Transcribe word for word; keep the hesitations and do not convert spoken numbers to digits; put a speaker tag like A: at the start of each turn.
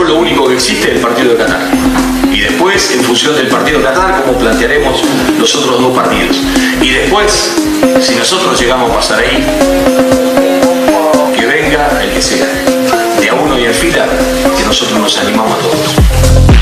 A: Primero lo único que existe es el partido de Qatar. Y después, en función del partido de Qatar, cómo plantearemos los otros dos partidos. Y después, si nosotros llegamos a pasar ahí, que venga el que sea. De a uno y en fila, que nosotros nos animamos a todos.